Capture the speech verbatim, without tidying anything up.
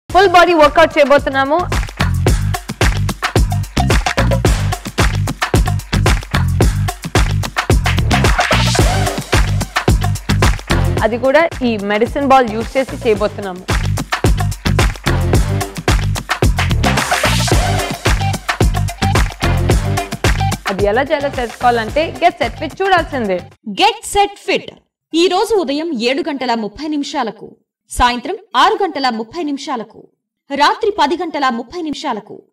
Full body work out చేయబోతున్నాము. అది కూడా ఈ మెడిసిన్ బాల్ యూజ్ చేసి చేయబోతున్నాము. అది ఎలా చేయాలో తెలుసుకోవాలంటే గెట్ సెట్ ఫిట్ చూడాల్సిందే. గెట్ సెట్ ఫిట్ ఈ రోజు ఉదయం ఏడు గంటల ముప్పై నిమిషాలకు, సాయంత్రం ఆరు గంటల ముప్పై నిమిషాలకు, రాత్రి పది గంటల ముప్పై నిమిషాలకు